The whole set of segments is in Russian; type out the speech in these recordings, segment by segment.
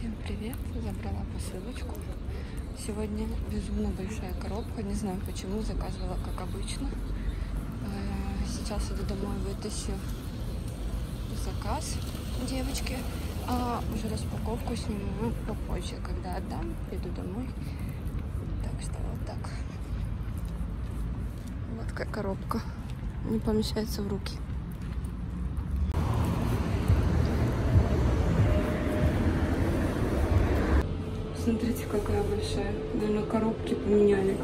Всем привет! Забрала посылочку. Сегодня безумно большая коробка. Не знаю почему, заказывала как обычно. Сейчас иду домой, вытащу заказ девочки. А уже распаковку сниму попозже, когда отдам, приду домой. Так что вот так. Вот какая коробка. Не помещается в руки. Смотрите, какая большая. Наверное, коробки поменяли.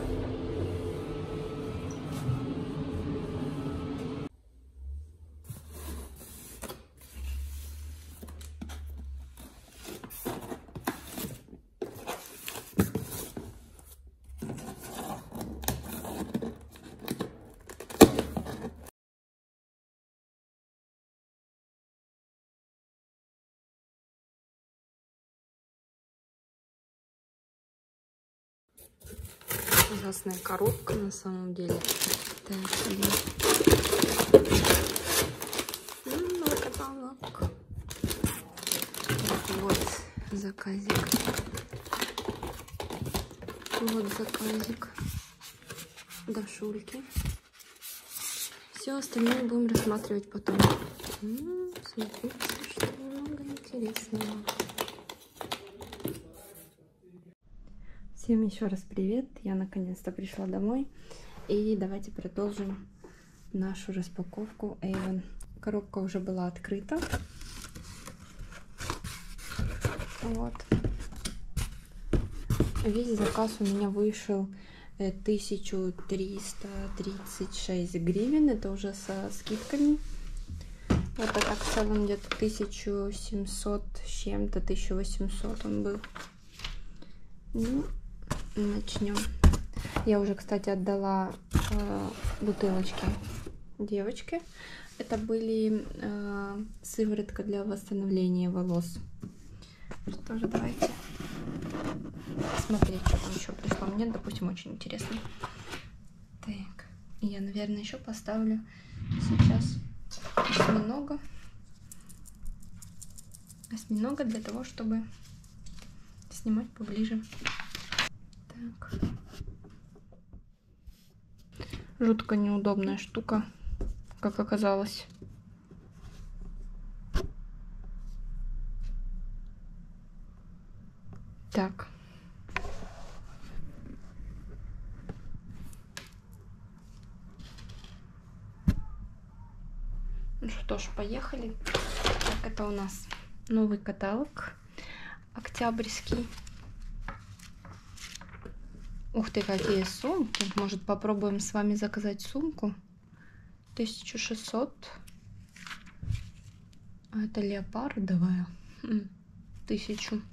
Ужасная коробка на самом деле. Каталог. Вот заказик. Вот заказик. Дашульки. Все остальное будем рассматривать потом. Смотрите, что много интересного. Всем еще раз привет! Я наконец-то пришла домой. И давайте продолжим нашу распаковку Avon. Коробка уже была открыта. Вот. Весь заказ у меня вышел 1336 гривен. Это уже со скидками. Вот так в целом где-то 1700 с чем-то, 1800 он был. Ну, начнем. Я уже, кстати, отдала бутылочки девочке. Это были сыворотка для восстановления волос. Что же, давайте смотреть, что там еще пришло. Мне, допустим, очень интересно. Так, я, наверное, еще поставлю сейчас осьминога. Осьминога для того, чтобы снимать поближе. Так. Жутко неудобная штука, как оказалось. Так. Ну что ж, поехали. Так, это у нас новый каталог. Октябрьский. Ух ты, какие сумки. Может, попробуем с вами заказать сумку? 1600. А это леопардовая. 1000.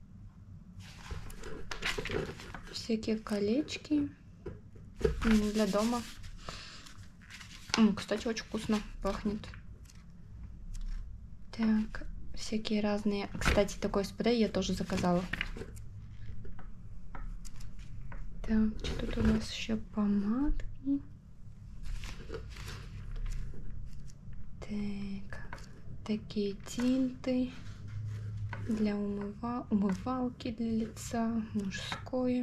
Всякие колечки для дома. Кстати, очень вкусно пахнет. Так, всякие разные. Кстати, такой спрей я тоже заказала. Так, что тут у нас еще? Помадки. Так, такие тинты для умывалки для лица, мужское.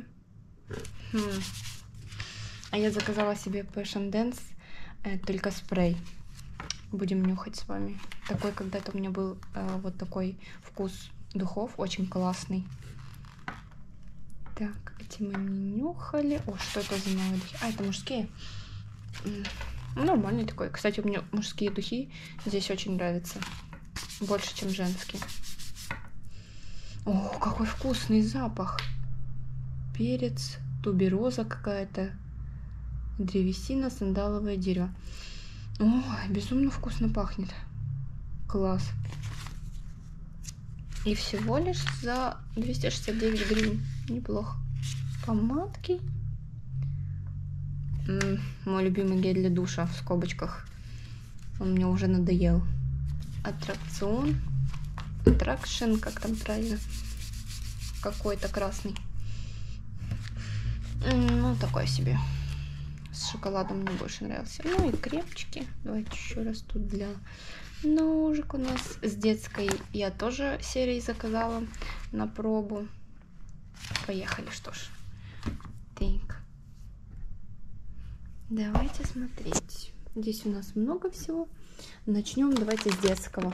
А я заказала себе Passion Dance, только спрей. Будем нюхать с вами. Такой когда-то у меня был вот такой вкус духов, очень классный. Так, эти мы не нюхали. О, что это за новые духи? А, это мужские. Нормальный такой. Кстати, мне мужские духи здесь очень нравятся. Больше, чем женские. О, какой вкусный запах. Перец, тубероза какая-то. Древесина, сандаловое дерево. О, безумно вкусно пахнет. Класс. И всего лишь за 269 гривен. Неплохо. Помадки. Мой любимый гель для душа в скобочках. Он мне уже надоел. Аттракцион. Аттракшн, как там правильно. Какой-то красный. Ну, такой себе. С шоколадом мне больше нравился. Ну и крепчики. Давайте еще раз тут для Ножик у нас с детской. Я тоже серией заказала на пробу. Поехали, что ж. Так. Давайте смотреть. Здесь у нас много всего. Начнем давайте с детского.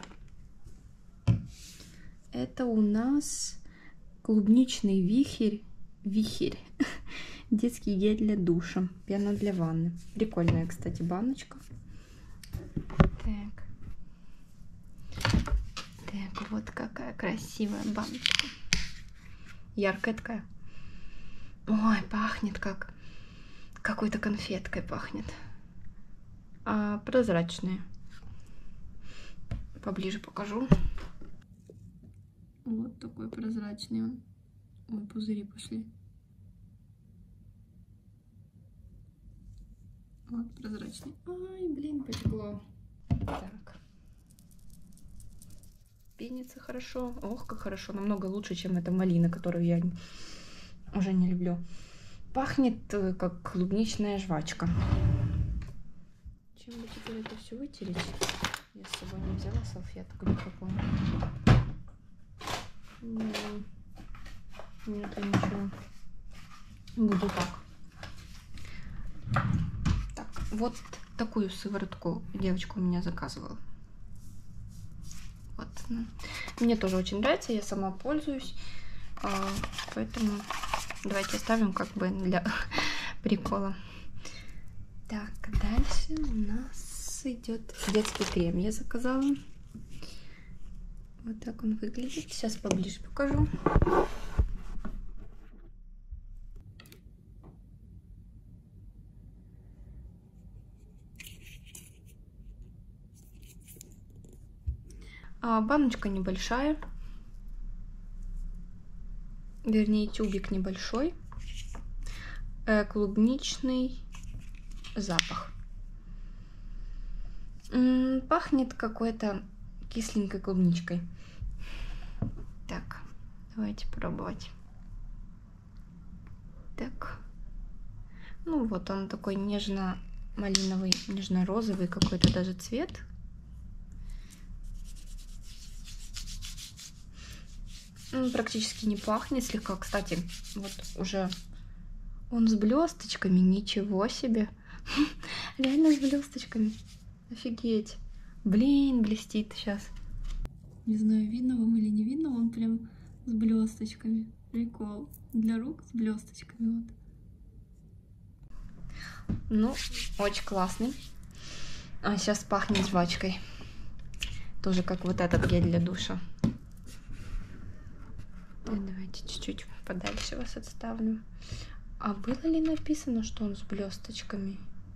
Это у нас клубничный вихрь. Детский гель для душа. Пена для ванны. Прикольная, кстати, баночка. Так. Так, вот какая красивая баночка. Яркая такая. Ой, пахнет как какой-то конфеткой пахнет. А прозрачные. Поближе покажу. Вот такой прозрачный он. Ой, пузыри пошли. Вот прозрачный. Ай, блин, потекло. Так. Пенится хорошо. Ох, как хорошо. Намного лучше, чем эта малина, которую я уже не люблю. Пахнет как клубничная жвачка. Чем бы теперь это все вытереть? Я с собой не взяла салфетку никакую. Нет, ничего. Буду так. Так, вот такую сыворотку девочка у меня заказывала. Вот. Мне тоже очень нравится, я сама пользуюсь. Поэтому давайте оставим как бы для прикола. Так, дальше у нас идет детский крем. Я заказала. Вот так он выглядит. Сейчас поближе покажу. Баночка небольшая. Вернее, тюбик небольшой. Клубничный запах. Пахнет какой-то кисленькой клубничкой. Так, давайте пробовать. Так. Ну вот он такой нежно-малиновый, нежно-розовый какой-то даже цвет. Практически не пахнет, слегка, кстати, вот уже он с блесточками, ничего себе. Реально с блесточками. Офигеть. Блин, блестит сейчас. Не знаю, видно вам или не видно, он прям с блесточками. Прикол. Для рук с блесточками. Вот. Ну, очень классный. А сейчас пахнет жвачкой. Тоже как вот этот гель для душа. Давайте чуть-чуть подальше вас отставлю. А было ли написано, что он с блесточками?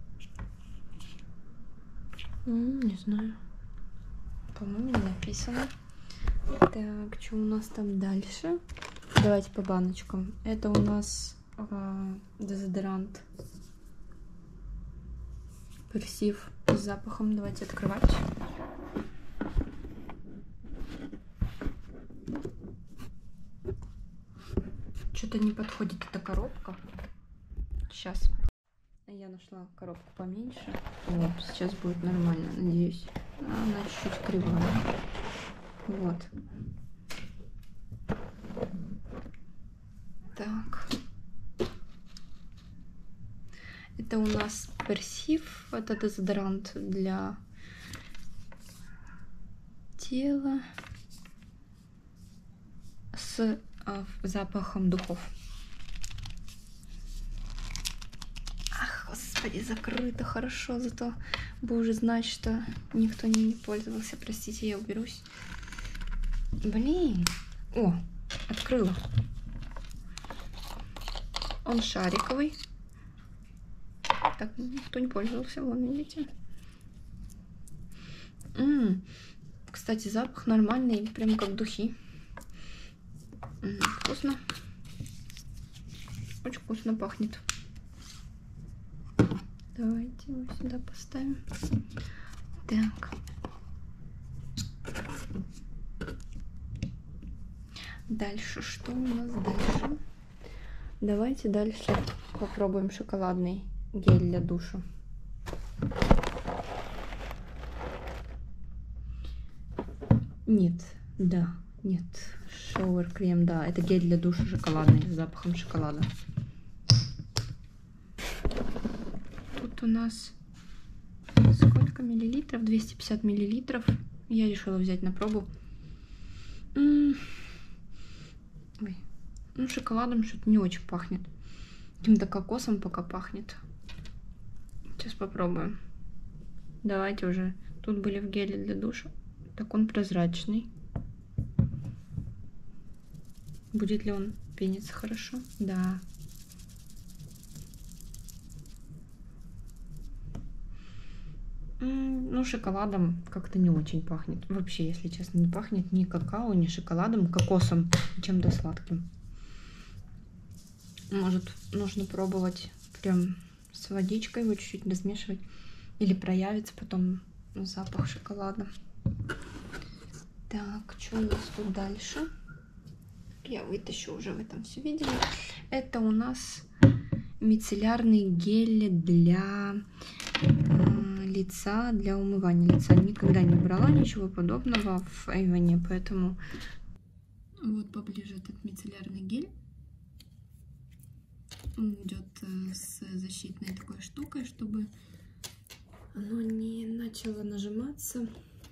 Не знаю. По-моему, не написано. Так, что у нас там дальше? Давайте по баночкам. Это у нас дезодорант персив с запахом. Давайте открывать. Что-то не подходит эта коробка. Сейчас. Я нашла коробку поменьше. Вот, сейчас будет нормально, надеюсь. Она чуть-чуть кривая. Вот. Так. Это у нас персив. Это дезодорант для тела с запахом духов. Ах, господи, закрыто хорошо, зато боже знать, что никто не пользовался. Простите, я уберусь. Блин. О, открыла. Он шариковый. Так, никто не пользовался, вон, видите? Кстати, запах нормальный, прям как духи. Вкусно. Очень вкусно пахнет. Давайте его сюда поставим. Так. Дальше, что у нас дальше? Давайте дальше попробуем шоколадный гель для душа. Нет, да, нет. Shower крем, да. Это гель для душа шоколадный с запахом шоколада. Тут у нас сколько миллилитров? 250 миллилитров. Я решила взять на пробу. Ой. Ну, шоколадом что-то не очень пахнет. Каким-то кокосом пока пахнет. Сейчас попробуем. Давайте уже. Тут были в геле для душа. Так он прозрачный. Будет ли он пениться хорошо? Да. Ну, шоколадом как-то не очень пахнет. Вообще, если честно, не пахнет ни какао, ни шоколадом, кокосом, чем-то сладким. Может, нужно пробовать прям с водичкой, его чуть-чуть размешивать. Или проявится потом запах шоколада. Так, что у нас тут дальше? Я вытащу, уже в этом все видели. Это у нас мицеллярный гель для лица, для умывания лица. Никогда не брала ничего подобного в Avon, поэтому вот поближе этот мицеллярный гель. Он идет с защитной такой штукой, чтобы оно не начало нажиматься.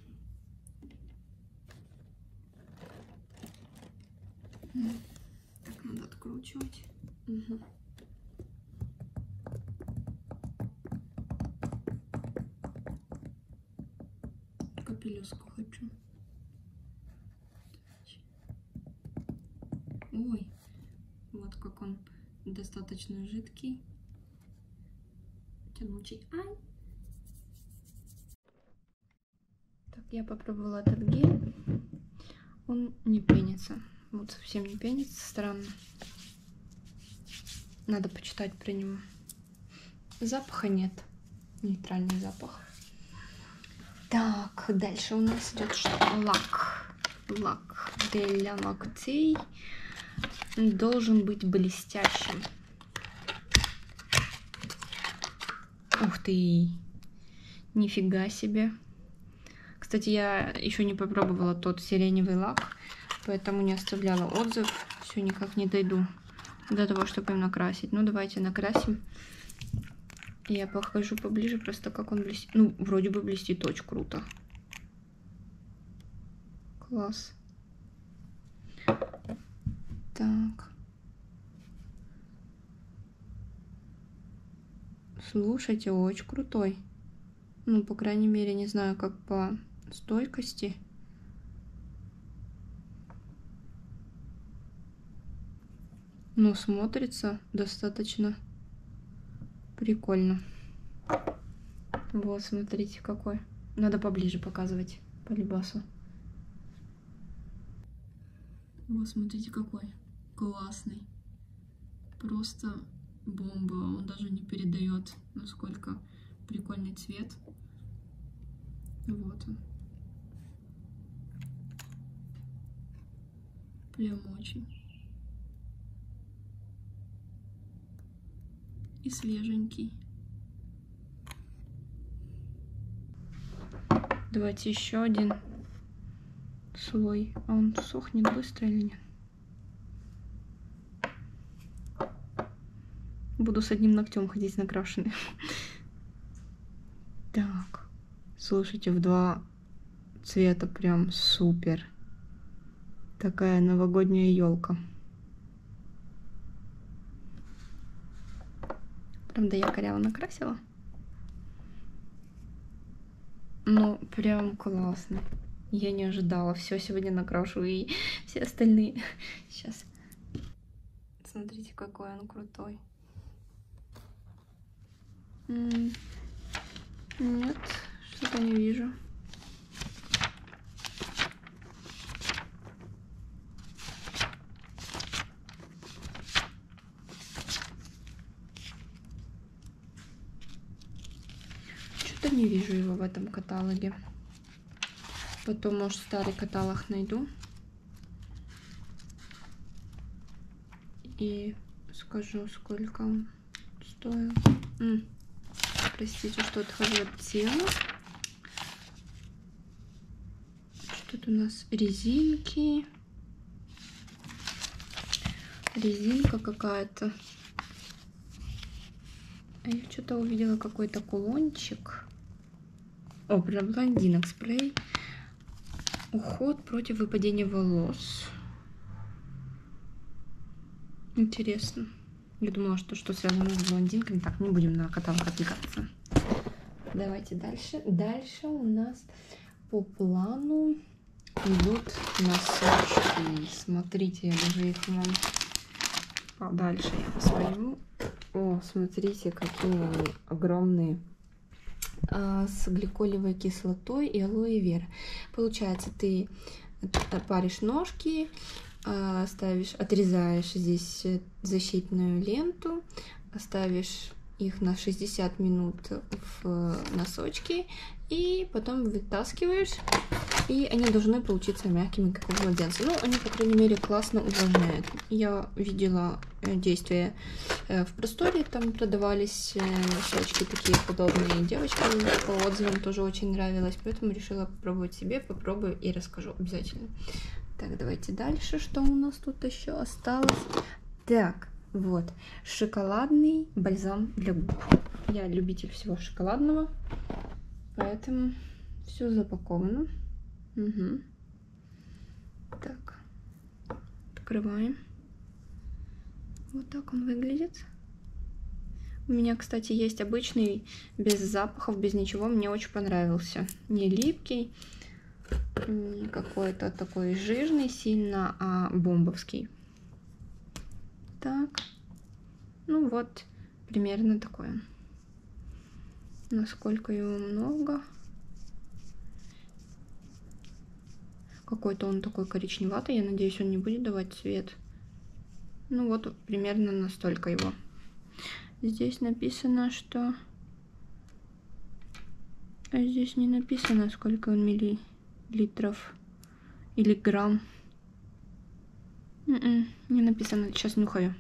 Так, надо откручивать. Угу. Капелюску хочу. Ой, вот как он достаточно жидкий, тянучий. Ай! Так, я попробовала этот гель. Он не пенится. Вот совсем не пенится, странно. Надо почитать про него. Запаха нет. Нейтральный запах. Так, дальше у нас идет что? Лак. Лак для ногтей должен быть блестящим. Ух ты! Нифига себе! Кстати, я еще не попробовала тот сиреневый лак, поэтому не оставляла отзыв. Все никак не дойду до того, чтобы им накрасить. Ну, давайте накрасим. Я покажу поближе просто, как он блестит. Ну, вроде бы блестит очень круто. Класс. Так. Слушайте, очень крутой. Ну, по крайней мере, не знаю, как по стойкости. Но смотрится достаточно прикольно. Вот, смотрите, какой. Надо поближе показывать по либасу. Вот, смотрите, какой классный. Просто бомба. Он даже не передает, насколько прикольный цвет. Вот он. Прям очень. И свеженький. Давайте еще один слой. А он сохнет быстро или нет? Буду с одним ногтем ходить накрашенный. Так. Слушайте, в 2 цвета прям супер. Такая новогодняя елка. Правда, я коряво накрасила. Ну, прям классно. Я не ожидала. Все сегодня накрашу и все остальные. Сейчас. Смотрите, какой он крутой. Нет, что-то не вижу. Что-то не вижу его в этом каталоге. Потом, может, старый каталог найду. И скажу, сколько он стоил. Простите, что отхожу от темы. Что Тут у нас резинки. Резинка какая-то. А я что-то увидела какой-то кулончик. О, для блондинок спрей. Уход против выпадения волос. Интересно. Я думала, что связано с блондинками. Так, не будем на каталог отвлекаться. Давайте дальше. Дальше у нас по плану идут носочки. Смотрите, я даже их вам подальше я посмотрю. О, смотрите, какие они огромные. С гликолевой кислотой и алоэ вера. Получается, ты паришь ножки, отрезаешь здесь защитную ленту, ставишь их на 60 минут в носочки и потом вытаскиваешь, и они должны получиться мягкими, как у младенца. Ну, они, по крайней мере, классно увлажняют. Я видела действия в просторе, там продавались носочки такие подобные. Девочкам по отзывам тоже очень нравилось, поэтому решила попробовать себе, попробую и расскажу обязательно. Так, давайте дальше, что у нас тут еще осталось. Так, вот, шоколадный бальзам для губ. Я любитель всего шоколадного, поэтому все запаковано. Угу. Так, открываем. Вот так он выглядит. У меня, кстати, есть обычный, без запахов, без ничего. Мне очень понравился. Не липкий, не какой-то такой жирный сильно, а бомбовский. Так, ну вот, примерно такое. Насколько его много. Какой-то он такой коричневатый. Я надеюсь, он не будет давать цвет. Ну вот, примерно настолько его. Здесь написано, что... А здесь не написано, сколько он миллилитров или грамм. Не написано. Сейчас нюхаю.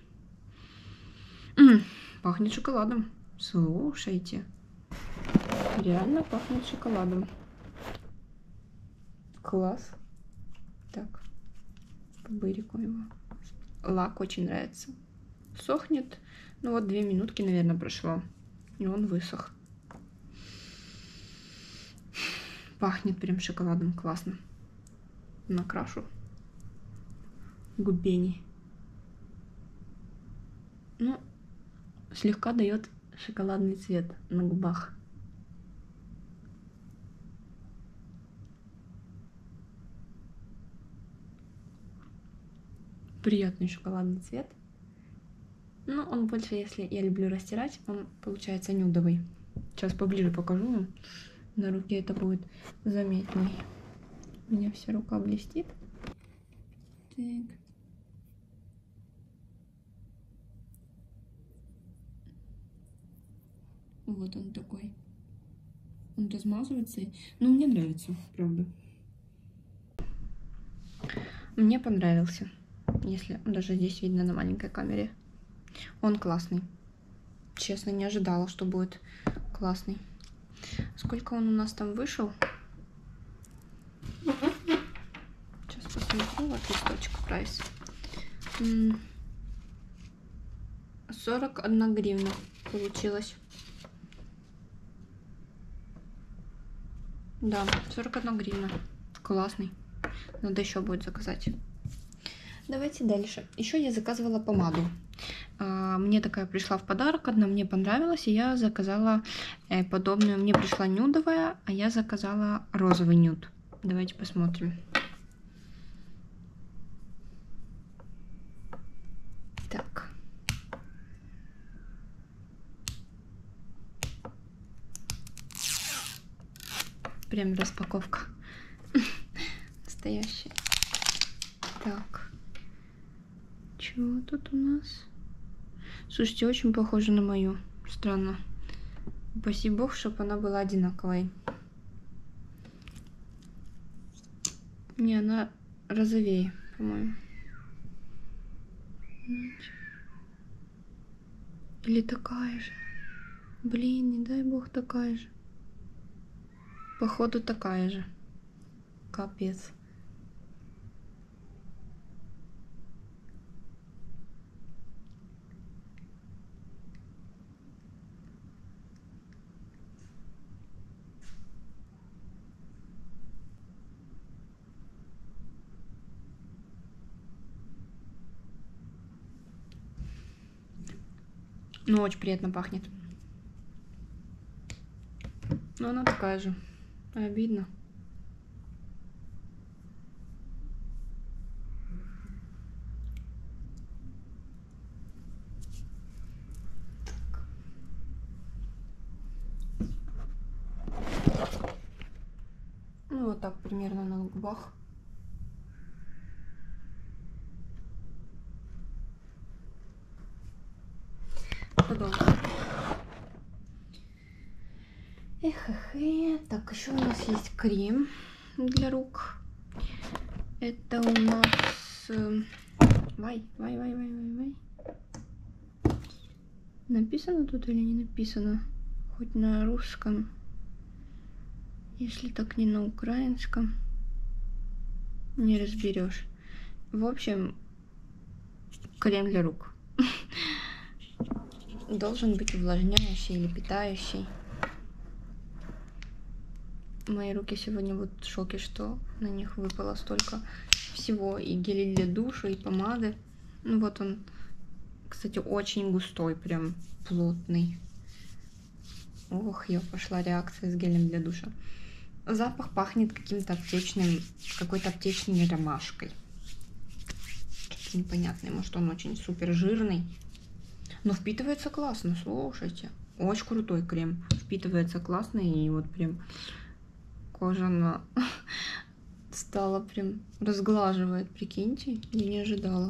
Пахнет шоколадом. Слушайте. Реально пахнет шоколадом. Класс. Так. По бырику его. Лак очень нравится. Сохнет. Ну вот 2 минутки, наверное, прошло. И он высох. Пахнет прям шоколадом. Классно. Накрашу губени. Ну, слегка дает шоколадный цвет на губах. Приятный шоколадный цвет. Ну, он больше, если я люблю растирать, он получается нюдовый. Сейчас поближе покажу вам. На руке это будет заметней. У меня вся рука блестит. Так. Вот он такой. Он размазывается. Ну, мне нравится, правда. Мне понравился. Если даже здесь видно на маленькой камере. Он классный. Честно, не ожидала, что будет классный. Сколько он у нас там вышел? Сейчас посмотрю. Вот листочек прайс. 41 гривна получилось. Да, 41 гривна. Классный. Надо еще будет заказать. Давайте дальше. Еще я заказывала помаду. Мне такая пришла в подарок. Одна мне понравилась, и я заказала подобную. Мне пришла нюдовая, а я заказала розовый нюд. Давайте посмотрим. Так. Прям распаковка. Настоящая. Так. Чего тут у нас? Слушайте, очень похоже на мою. Странно. Упаси бог, чтобы она была одинаковой. Не, она розовее, по-моему. Или такая же. Блин, не дай бог такая же. Походу такая же. Капец. Но очень приятно пахнет. Но она такая же. Обидно. Ну, вот так примерно на губах. Продолжим. Так, еще у нас есть крем для рук. Это у нас... Вай. Написано тут или не написано? Хоть на русском. Если так не на украинском, не разберешь. В общем, крем для рук. Должен быть увлажняющий или питающий. Мои руки сегодня вот в шоке, что на них выпало столько всего. И гели для душа, и помады. Ну вот он, кстати, очень густой, прям плотный. Ох, пошла реакция с гелем для душа. Запах пахнет каким-то аптечным, какой-то аптечной ромашкой. Что-то непонятное, может он очень супер жирный. Но впитывается классно, слушайте. Очень крутой крем. Впитывается классно, и вот прям кожа она стала прям разглаживает, прикиньте. Я не ожидала.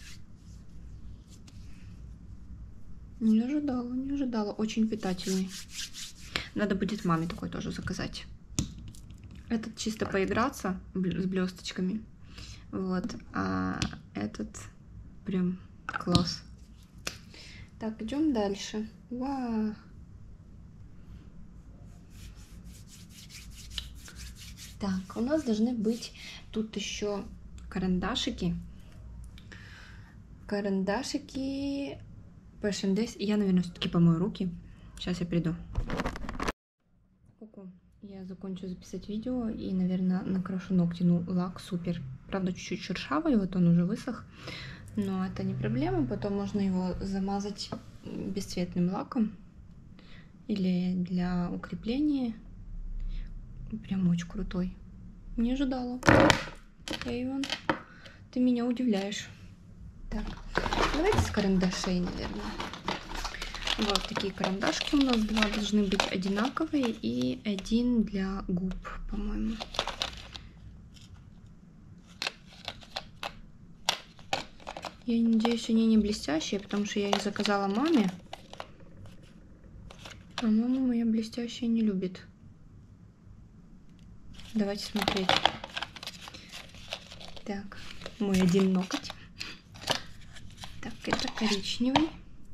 Не ожидала. Очень питательный. Надо будет маме такой тоже заказать. Этот чисто поиграться с блесточками. Вот. А этот прям класс. Так, идем дальше. Вау. Так, у нас должны быть тут еще карандашики. Карандашики Passion Days. Я, наверное, все-таки помою руки. Сейчас я приду. Я закончу записать видео и, наверное, накрашу ногти. Ну, лак супер. Правда, чуть-чуть шершавый, вот он уже высох. Но это не проблема. Потом можно его замазать бесцветным лаком. Или для укрепления. Прям очень крутой. Не ожидала. Эйвон, ты меня удивляешь. Так, давайте с карандашей, наверное. Вот такие карандашки у нас. Два должны быть одинаковые и один для губ, по-моему. Я надеюсь, они не блестящие, потому что я их заказала маме. А мама моя блестящие не любит. Давайте смотреть. Так, мой один ноготь. Так, это коричневый.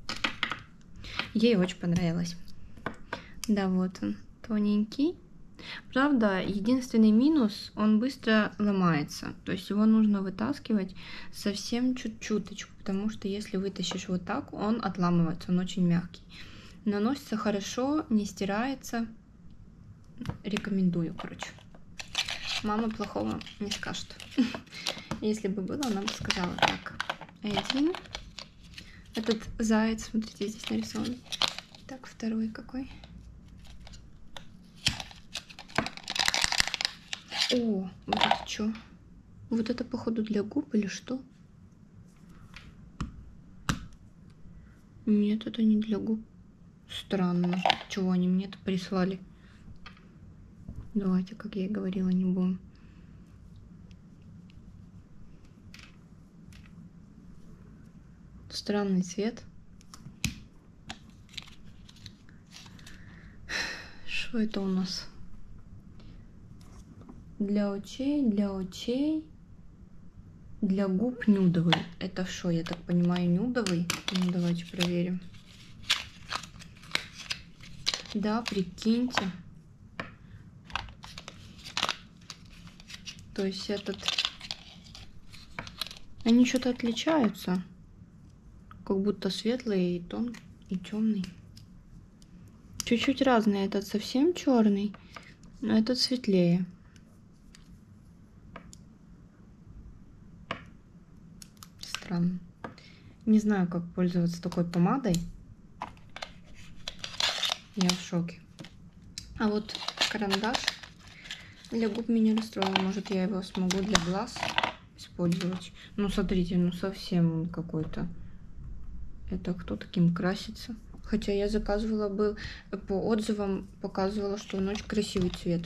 Ей очень понравилось. Да, вот он, тоненький. Правда, единственный минус, он быстро ломается. То есть его нужно вытаскивать совсем чуть-чуточку, потому что если вытащишь вот так, он отламывается, он очень мягкий. Наносится хорошо, не стирается. Рекомендую, короче. Мама плохого не скажет. Если бы было, она бы сказала так. Один. Этот заяц, смотрите, здесь нарисован. Так, второй какой? О, вот это что? Вот это, походу, для губ или что? Нет, это не для губ. Странно. Чего они мне это прислали? Давайте, как я и говорила, не будем. Странный цвет. Что это у нас? Для очей, для губ нюдовый. Это что, я так понимаю, нюдовый? Ну, давайте проверим. Да, прикиньте. То есть этот... Они что-то отличаются. Как будто светлый и тонкий, и темный. Чуть-чуть разные. Этот совсем черный, а этот светлее. Странно. Не знаю, как пользоваться такой помадой. Я в шоке. А вот карандаш для губ меня расстроил. Может, я его смогу для глаз использовать. Ну, смотрите, ну совсем он какой-то. Это кто таким красится? Хотя я заказывала, был по отзывам, показывала, что он очень красивый цвет.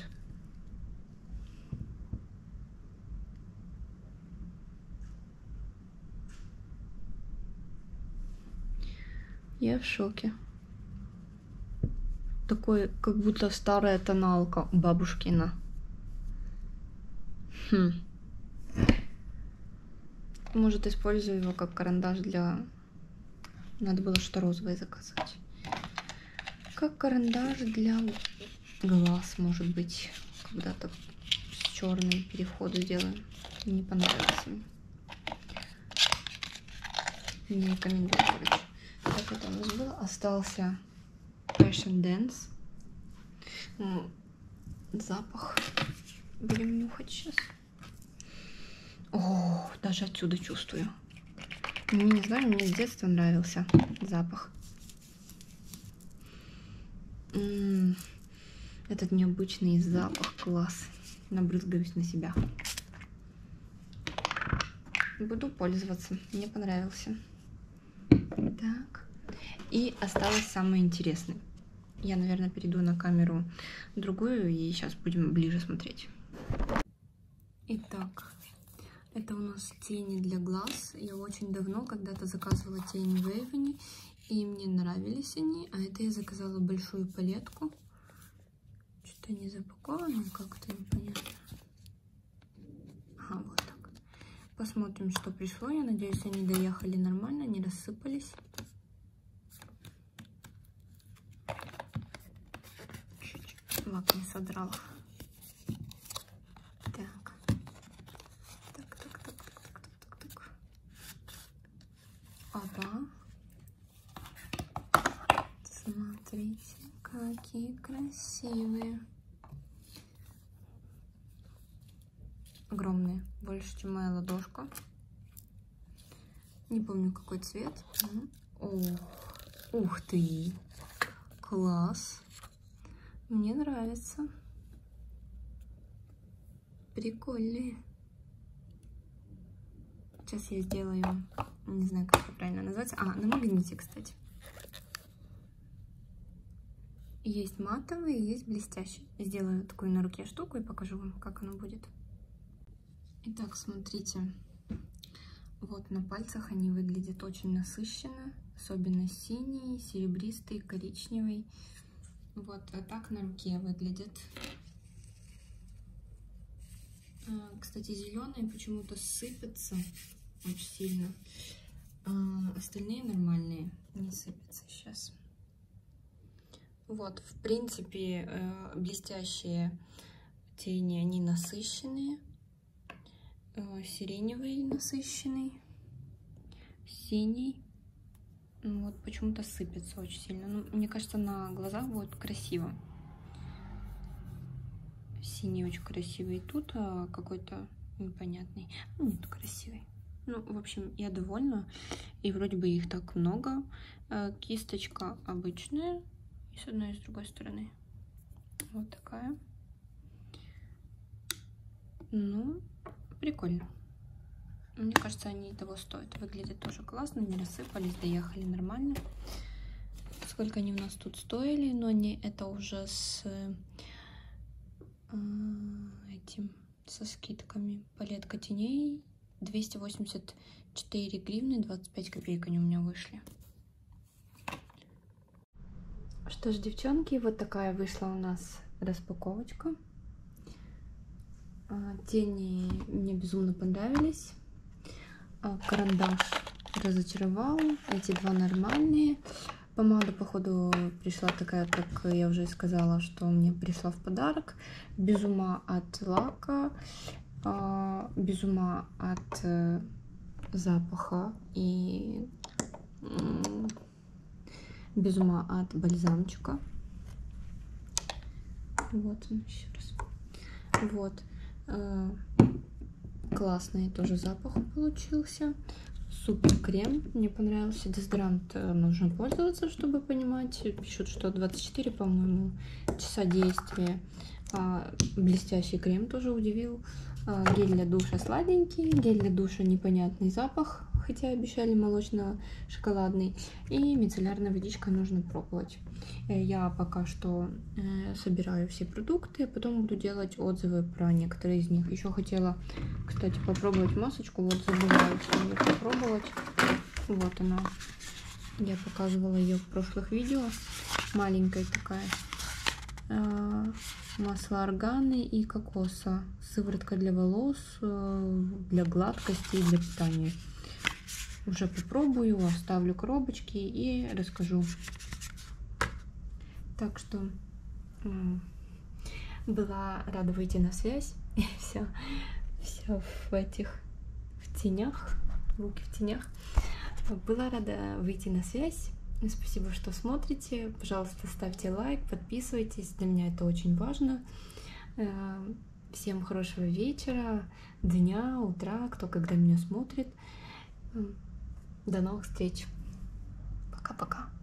Я в шоке. Такой, как будто старая тоналка бабушкина. Может, использую его как карандаш для... Надо было что розовое заказать. Как карандаш для глаз, может быть. Когда-то с черным переход сделаем. Не понравился мне. Не рекомендую, короче. Так, это у нас было. Остался Passion Dance. Запах. Будем нюхать сейчас. О, даже отсюда чувствую. Не знаю, мне с детства нравился запах. Этот необычный запах, класс. Набрызгаюсь на себя. Буду пользоваться. Мне понравился. Так. И осталось самое интересное. Я, наверное, перейду на камеру другую и сейчас будем ближе смотреть. Итак, это у нас тени для глаз. Я очень давно когда-то заказывала тени в Эйвоне, и мне нравились они. А это я заказала большую палетку. Что-то не запаковано, как-то непонятно. Ага, вот так. Посмотрим, что пришло. Я надеюсь, они доехали нормально, не рассыпались. Чуть-чуть лак не содрала. Так. Так. Опа. Смотрите, какие красивые. Огромные, больше, чем моя ладошка. Не помню, какой цвет. Ух ты! Класс! Мне нравится. Прикольные. Сейчас я сделаю, не знаю, как это правильно называется. На магните, кстати. Есть матовые, есть блестящие. Сделаю такую на руке штуку и покажу вам, как оно будет. Итак, смотрите. Вот на пальцах они выглядят очень насыщенно. Особенно синий, серебристый, коричневый. Вот, а так на руке выглядят. Кстати, зеленые почему-то сыпятся очень сильно. Остальные нормальные, не сыпятся сейчас. Вот, в принципе, блестящие тени, они насыщенные. Сиреневый насыщенный, синий. Вот почему-то сыпется очень сильно. Ну, мне кажется, на глазах будет красиво. Синий очень красивый. Тут какой-то непонятный. Нет, красивый. Ну, в общем, я довольна. И вроде бы их так много. Кисточка обычная. И с одной и с другой стороны. Вот такая. Ну, прикольно. Мне кажется, они того стоят. Выглядят тоже классно, не рассыпались, доехали нормально. Сколько они у нас тут стоили, но они это уже с со скидками. Палетка теней 284 гривны, 25 копеек они у меня вышли. Что ж, девчонки, вот такая вышла у нас распаковочка. Тени мне безумно понравились. Карандаш разочаровал. Эти два нормальные. Помада, походу, пришла такая, как я уже сказала, что мне пришла в подарок. Без ума от лака, без ума от запаха и без ума от бальзамчика. Вот он еще раз. Вот. Классный тоже запах получился. супер крем. Мне понравился дезодорант. Нужно пользоваться, чтобы понимать. Пишут, что 24, по-моему, часа действия. Блестящий крем тоже удивил. Гель для душа сладенький. Гель для душа непонятный запах, хотя обещали молочно-шоколадный. И мицеллярная водичка, нужно пробовать. Я пока что собираю все продукты, а потом буду делать отзывы про некоторые из них. Еще хотела, кстати, попробовать масочку. Вот забываю ее попробовать. Вот она. Я показывала ее в прошлых видео. Маленькая такая. Масло органы и кокоса. Сыворотка для волос, для гладкости и для питания. Уже попробую, оставлю коробочки и расскажу. Так что была рада выйти на связь. И все в тенях, руки в тенях. Была рада выйти на связь. Спасибо, что смотрите. Пожалуйста, ставьте лайк, подписывайтесь. Для меня это очень важно. Всем хорошего вечера, дня, утра, кто когда меня смотрит. До новых встреч. Пока-пока.